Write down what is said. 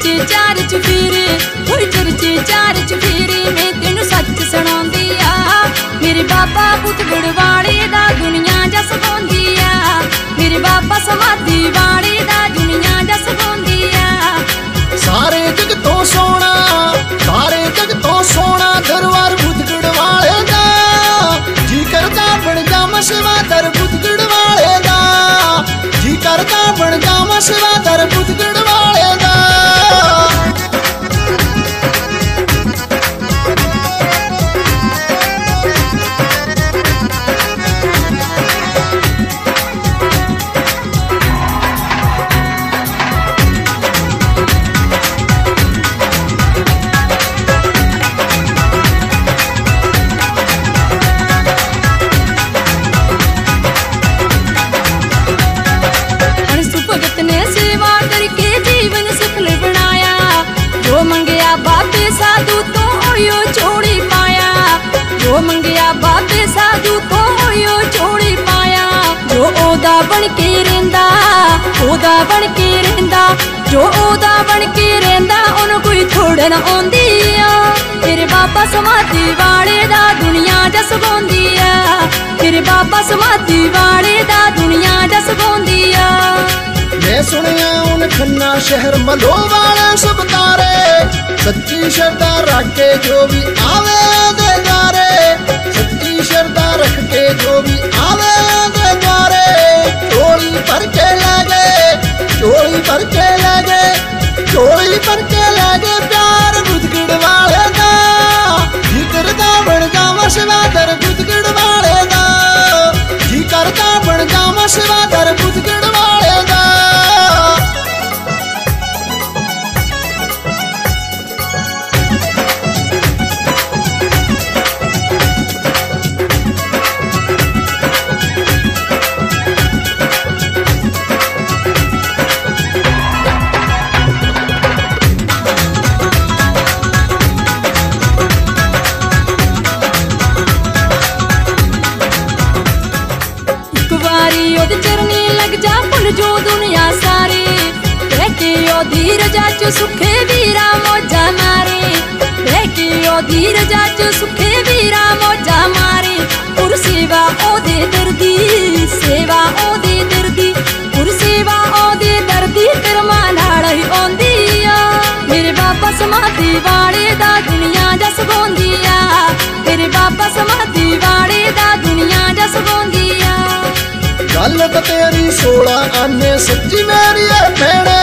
चरचे चार चुफेरे होई चरचे चार चुफेरे मैं तेनू सच सुणांदी आ मेरे बाबा पुतगड़ वाले दा दुनिया जस गाउंदी आ मेरे बाबा समाधि वाले दा दुनिया जस गाउंदी आ सारे जग तो सोना सारे जग तो सोना दरबार पुतगड़ वाले दा जी करता बन जावां सेवादार पुतगड़ वाले दा जी करता बन जावां सेवादार पुतगड़ वाले दा बाबे साधु तो ओयो छोड़ी पाया जो मंगया बाबे साधु तो ओयो छोड़ी पाया जो ओदा बन के रेंदा ओदा बन के रेंदा जो ओदा बन के रेंदा ओनु कोई थोड़न आंदी आ मेरे बाबा समाधि वाले दा दुनिया जस गाउंदी आ मेरे बाबा समाधि वाले दा दुनिया जस गाउंदी आ मैं सुनिया उन खन्ना शहर मलो वाले सब तारे सच्ची श्रद्धा रख के जो भी आवे दे द्वारे सच्ची श्रद्धा रख के जो भी आवे दे द्वारे चोली भर के लागे चोली भर के लागे चोली भर के लागे प्यार पुतगड़ वाले दा जी करता बन जावां सेवादार पुतगड़ वाले दा जी करता बन जावां सेवादार पुतगड़ वाले दा चरनी लग जा भुल जो दुनिया सारी बैठे ओ धीरजा च सुखे वीरा मौजा मारे बैठे ओ धीरजा च सुखे वीरा मौजा मारे पुर सेवा ओदे दर्दी सेवा ओदे दर्दी पुर सेवा ओदे दर्दी करमा नाल ही आंदी आ मेरे बाबा समाधि वाले दा दुनिया जस गाउंदी आ मेरे बाबा समाधि वाले दा दुनिया जस गाउंदी आ गल तो तेरी 16 आने सच्ची मेरी है भैने